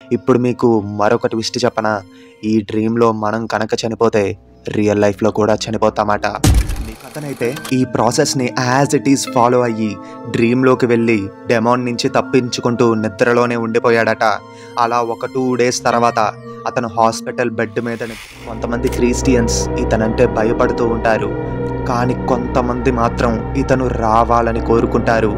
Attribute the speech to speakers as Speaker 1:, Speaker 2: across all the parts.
Speaker 1: ఇప్పుడు మీకు మరొక ట్విస్ట్ చెప్పనా? ఈ డ్రీమ్‌లో మనం కనుక చనిపోతే రియల్ లైఫ్‌లో కూడా చనిపోతామట. అతనైతే ఈ ప్రాసెస్‌ని యాజ్ ఇట్ ఈజ్ ఫాలో అయ్యి డ్రీమ్‌లోకి వెళ్ళి డెమాన్ నుంచి తప్పించుకుంటూ నిద్రలోనే ఉండిపోయాడట. అలా ఒక 2 డేస్ తర్వాత అతను హాస్పిటల్ బెడ్ మీద కొంతమంది క్రిస్టియన్స్ ఇతనంటే భయపడుతూ ఉంటారు. కానీ కొంతమంది మాత్రం ఇతను రావాలని కోరుకుంటారు.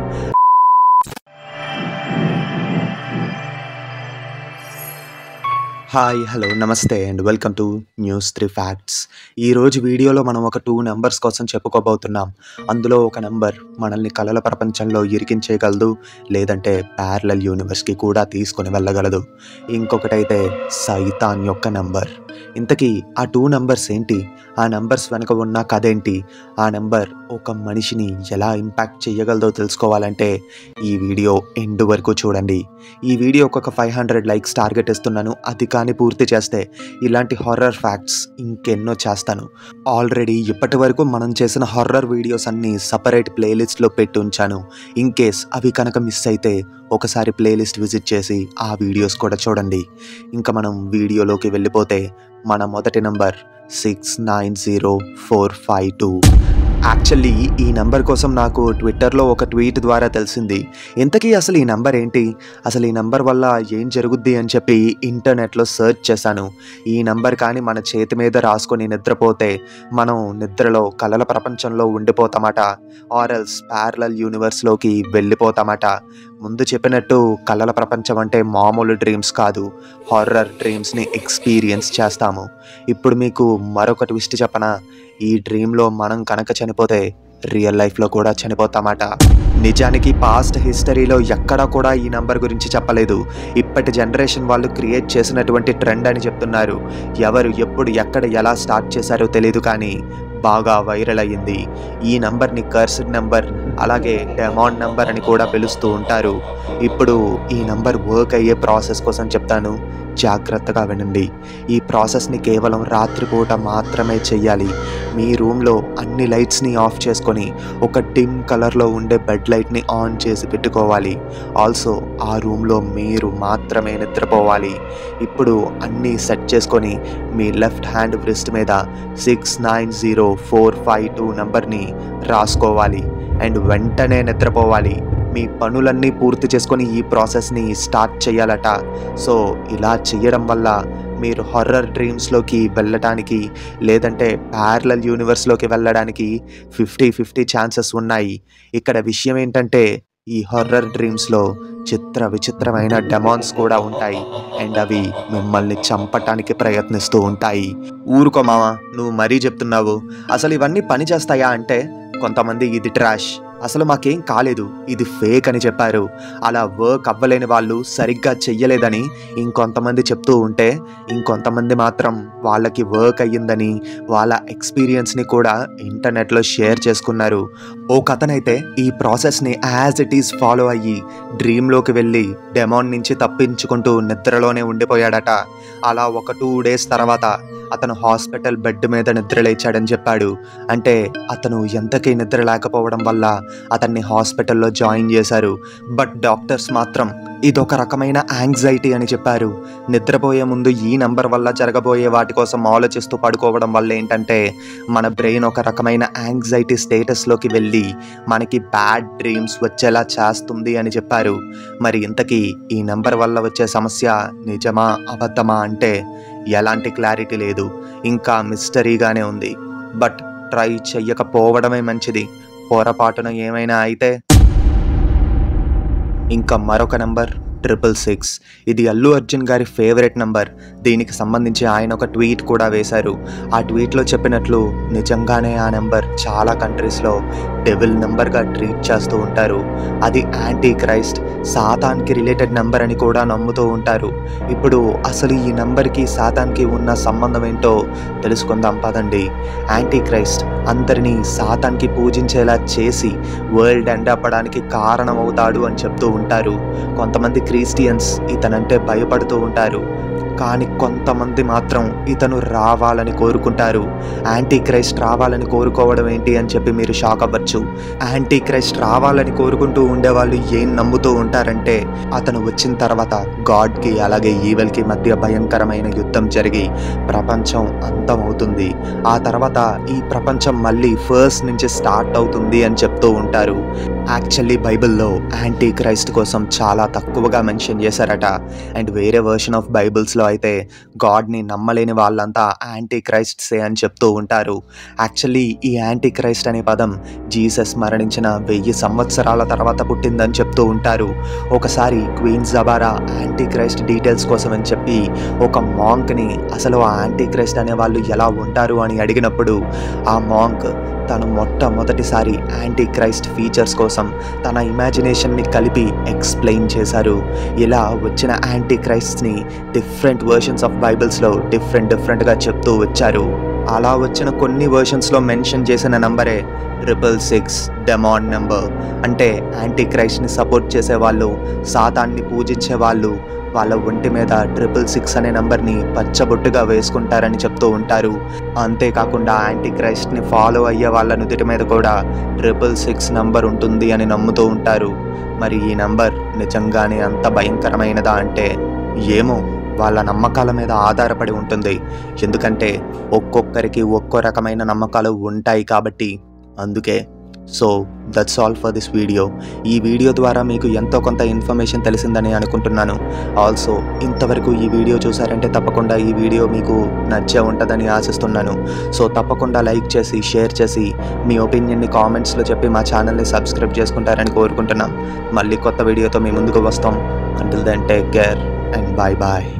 Speaker 1: హాయ్, హలో, నమస్తే and welcome to news 3 facts. ఈరోజు వీడియోలో మనం ఒక 2 నెంబర్స్ కోసం చెప్పుకోబోతున్నాం. అందులో ఒక నెంబర్ మనల్ని కలల ప్రపంచంలో ఇరికించేయగలదు, లేదంటే ప్యారలల్ యూనివర్స్కి కూడా తీసుకొని వెళ్ళగలదు. ఇంకొకటైతే సైతాన్ యొక్క నెంబర్. ఇంతకీ ఆ 2 నెంబర్స్ ఏంటి? ఆ నెంబర్స్ వెనక ఉన్న కథ ఏంటి? ఆ నెంబర్ ఒక మనిషిని ఎలా ఇంపాక్ట్ చేయగలదో తెలుసుకోవాలంటే ఈ వీడియో ఎండ్ వరకు చూడండి. ఈ వీడియోకి ఒక 500 లైక్స్ టార్గెట్ ఇస్తున్నాను. అది కానీ పూర్తి చేస్తే ఇలాంటి హారర్ ఫ్యాక్ట్స్ ఇంకెన్నో చేస్తాను. ఆల్రెడీ ఇప్పటి వరకు మనం చేసిన హారర్ వీడియోస్ అన్నీ సపరేట్ ప్లేలిస్ట్లో పెట్టి ఉంచాను. ఇన్ కేస్ అవి కనుక మిస్ అయితే ఒకసారి ప్లేలిస్ట్ విజిట్ చేసి ఆ వీడియోస్ కూడా చూడండి. ఇంకా మనం వీడియోలోకి వెళ్ళిపోతే మన మొదటి నంబర్ 690452. యాక్చువల్లీ ఈ నెంబర్ కోసం నాకు ట్విట్టర్లో ఒక ట్వీట్ ద్వారా తెలిసింది. ఇంతకీ అసలు ఈ నెంబర్ ఏంటి, అసలు ఈ నెంబర్ వల్ల ఏం జరుగుద్ది అని చెప్పి ఇంటర్నెట్లో సెర్చ్ చేశాను. ఈ నెంబర్ కానీ మన చేతి మీద రాసుకొని నిద్రపోతే మనం నిద్రలో కలల ప్రపంచంలో ఉండిపోతామట, ఆర్ఎల్స్ ప్యారలల్ యూనివర్స్లోకి వెళ్ళిపోతామట. ముందు చెప్పినట్టు కలల ప్రపంచం అంటే మామూలు డ్రీమ్స్ కాదు, హారర్ డ్రీమ్స్ని ఎక్స్పీరియన్స్ చేస్తాము. ఇప్పుడు మీకు మరొక ట్విస్ట్ చెప్పనా? ఈ డ్రీమ్లో మనం కనుక చనిపోతే రియల్ లైఫ్లో కూడా చనిపోతామట. నిజానికి పాస్ట్ హిస్టరీలో ఎక్కడా కూడా ఈ నంబర్ గురించి చెప్పలేదు. ఇప్పటి జనరేషన్ వాళ్ళు క్రియేట్ చేసినటువంటి ట్రెండ్ అని చెప్తున్నారు. ఎవరు ఎప్పుడు ఎక్కడ ఎలా స్టార్ట్ చేశారో తెలియదు, కానీ బాగా వైరల్ అయ్యింది. ఈ నంబర్ని కర్స్డ్ నెంబర్, అలాగే డెమాన్ నెంబర్ అని కూడా పిలుస్తూ ఉంటారు. ఇప్పుడు ఈ నంబర్ వర్క్ అయ్యే ప్రాసెస్ కోసం చెప్తాను, జాగ్రత్తగా వినండి. ఈ ప్రాసెస్ని కేవలం రాత్రిపూట మాత్రమే చెయ్యాలి. మీ రూమ్లో అన్ని లైట్స్ని ఆఫ్ చేసుకొని ఒక డిమ్ కలర్లో ఉండే బెడ్ లైట్ని ఆన్ చేసి పెట్టుకోవాలి. ఆల్సో ఆ రూమ్లో మీరు మాత్రమే నిద్రపోవాలి. ఇప్పుడు అన్నీ సెట్ చేసుకొని మీ లెఫ్ట్ హ్యాండ్ వ్రిస్ట్ మీద 690452 నంబర్ని రాసుకోవాలి అండ్ వెంటనే నిద్రపోవాలి. మీ పనులన్నీ పూర్తి చేసుకొని ఈ ప్రాసెస్ని స్టార్ట్ చేయాలట. సో ఇలా చేయడం వల్ల మీరు హారర్ డ్రీమ్స్లోకి వెళ్ళడానికి, లేదంటే ప్యారలల్ యూనివర్స్లోకి వెళ్ళడానికి 50-50 ఛాన్సెస్ ఉన్నాయి. ఇక్కడ విషయం ఏంటంటే ఈ హారర్ డ్రీమ్స్లో చిత్ర విచిత్రమైన డెమాన్స్ కూడా ఉంటాయి అండ్ అవి మిమ్మల్ని చంపటానికి ప్రయత్నిస్తూ ఉంటాయి. ఊరుకో మామ, నువ్వు మరీ చెప్తున్నావు. అసలు ఇవన్నీ పని చేస్తాయా అంటే కొంతమంది ఇది ట్రాష్, అసలు మాకేం కాలేదు, ఇది ఫేక్ అని చెప్పారు. అలా వర్క్ అవ్వలేని వాళ్ళు సరిగ్గా చెయ్యలేదని ఇంకొంతమంది చెప్తూ ఉంటే, ఇంకొంతమంది మాత్రం వాళ్ళకి వర్క్ అయ్యిందని వాళ్ళ ఎక్స్పీరియన్స్ని కూడా ఇంటర్నెట్లో షేర్ చేసుకున్నారు. ఓ కథనైతే ఈ ప్రాసెస్ని యాజ్ ఇట్ ఈజ్ ఫాలో అయ్యి డ్రీమ్లోకి వెళ్ళి డెమాన్ నుంచి తప్పించుకుంటూ నిద్రలోనే ఉండిపోయాడట. అలా ఒక 2 డేస్ తర్వాత అతను హాస్పిటల్ బెడ్ మీద నిద్రలేచాడని చెప్పాడు. అంటే అతను ఎంతకీ నిద్ర లేకపోవడం వల్ల అతన్ని హాస్పిటల్లో జాయిన్ చేశారు. బట్ డాక్టర్స్ మాత్రం ఇదొక రకమైన యాంగ్జైటీ అని చెప్పారు. నిద్రపోయే ముందు ఈ నంబర్ వల్ల జరగబోయే వాటి కోసం ఆలోచిస్తూ పడుకోవడం వల్ల ఏంటంటే మన బ్రెయిన్ ఒక రకమైన యాంగ్జైటీ స్టేటస్లోకి వెళ్ళి మనకి బ్యాడ్ డ్రీమ్స్ వచ్చేలా చేస్తుంది అని చెప్పారు. మరి ఇంతకీ ఈ నంబర్ వల్ల వచ్చే సమస్య నిజమా అబద్ధమా అంటే ఎలాంటి క్లారిటీ లేదు, ఇంకా మిస్టరీగానే ఉంది. బట్ ట్రై చెయ్యకపోవడమే మంచిది. పొరపాటున ఏమైనా అయితే. ఇంకా మరొక నంబర్ 666. ఇది అల్లు అర్జున్ గారి ఫేవరెట్ నంబర్. దీనికి సంబంధించి ఆయన ఒక ట్వీట్ కూడా వేశారు. ఆ ట్వీట్లో చెప్పినట్లు నిజంగానే ఆ నెంబర్ చాలా కంట్రీస్లో డెవిల్ నెంబర్గా ట్రీట్ చేస్తూ ఉంటారు. అది యాంటీ క్రైస్ట్, సాతాన్కి రిలేటెడ్ నెంబర్ అని కూడా నమ్ముతూ ఉంటారు. ఇప్పుడు అసలు ఈ నెంబర్కి సాతాన్కి ఉన్న సంబంధం ఏంటో తెలుసుకుందాం పదండి. యాంటీ క్రైస్ట్ అందరినీ సాతాన్కి పూజించేలా చేసి వరల్డ్ ఎండ్ అవ్వడానికి కారణమవుతాడు అని చెప్తూ ఉంటారు. కొంతమంది క్రిస్టియన్స్ ఇతనంటే భయపడుతూ ఉంటారు. కానీ కొంతమంది మాత్రం ఇతను రావాలని కోరుకుంటారు. యాంటీ క్రైస్ట్ రావాలని కోరుకోవడం ఏంటి అని చెప్పి మీరు షాక్ అవ్వచ్చు. యాంటీ క్రైస్ట్ రావాలని కోరుకుంటూ ఉండేవాళ్ళు ఏం నమ్ముతూ ఉంటారంటే అతను వచ్చిన తర్వాత గాడ్కి అలాగే ఈవెల్కి మధ్య భయంకరమైన యుద్ధం జరిగి ప్రపంచం అంతమవుతుంది. ఆ తర్వాత ఈ ప్రపంచం మళ్ళీ ఫస్ట్ నుంచి స్టార్ట్ అవుతుంది అని చెప్తూ ఉంటారు. యాక్చువల్లీ బైబిల్లో యాంటీ క్రైస్ట్ కోసం చాలా తక్కువగా మెన్షన్ చేశారట. అండ్ వేరే వర్షన్ ఆఫ్ బైబిల్స్లో అయితే గాడ్ని నమ్మలేని వాళ్ళంతా యాంటీ క్రైస్ట్సే అని చెప్తూ ఉంటారు. యాక్చువల్లీ ఈ యాంటీ క్రైస్ట్ అనే పదం జీసస్ మరణించిన 1000 సంవత్సరాల తర్వాత పుట్టిందని చెప్తూ ఉంటారు. ఒకసారి క్వీన్ జబారా యాంటీ క్రైస్ట్ డీటెయిల్స్ కోసం అని చెప్పి ఒక మాంక్ని అసలు ఆ యాంటీ క్రైస్ట్ అనే వాళ్ళు ఎలా ఉంటారు అని అడిగినప్పుడు ఆ మాంక్ తను మొట్టమొదటిసారి యాంటీ క్రైస్ట్ ఫీచర్స్ కోసం తన ఇమాజినేషన్ని కలిపి ఎక్స్ప్లెయిన్ చేశారు. ఇలా వచ్చిన యాంటీ క్రైస్ట్ని డిఫరెంట్ వర్షన్స్ ఆఫ్ బైబిల్స్లో డిఫరెంట్గా చెప్తూ వచ్చారు. అలా వచ్చిన కొన్ని వర్షన్స్లో మెన్షన్ చేసిన నంబరే 666 డెమాన్ నెంబర్. అంటే యాంటీ క్రైస్ట్ని సపోర్ట్ చేసేవాళ్ళు, సాతాన్ని పూజించే వాళ్ళు వాళ్ళ ఒంటి మీద 666 అనే నంబర్ని పచ్చబొట్టుగా వేసుకుంటారని చెప్తూ ఉంటారు. అంతేకాకుండా యాంటీ క్రైస్ట్ని ఫాలో అయ్యే వాళ్ళ నుదుటి మీద కూడా 666 నంబర్ ఉంటుంది అని నమ్ముతూ ఉంటారు. మరి ఈ నంబర్ నిజంగానే అంత భయంకరమైనదా అంటే ఏమో, వాళ్ళ నమ్మకాల మీద ఆధారపడి ఉంటుంది. ఎందుకంటే ఒక్కొక్కరికి ఒక్కో రకమైన నమ్మకాలు ఉంటాయి కాబట్టి. అందుకే so that's all for this video. ఈ వీడియో ద్వారా మీకు ఎంతో కొంత ఇన్ఫర్మేషన్ తెలిసిందని అనుకుంటున్నాను. ఆల్సో ఇంతవరకు ఈ వీడియో చూసారంటే తప్పకుండా ఈ వీడియో మీకు నచ్చే ఉంటుందని ఆశిస్తున్నాను. సో తప్పకుండా లైక్ చేసి షేర్ చేసి మీ ఒపీనియన్ని కామెంట్స్లో చెప్పి మా ఛానల్ని సబ్స్క్రైబ్ చేసుకుంటారని కోరుకుంటున్నాం. మళ్ళీ కొత్త వీడియోతో మీ ముందుకు వస్తాం. Until then take care and bye bye.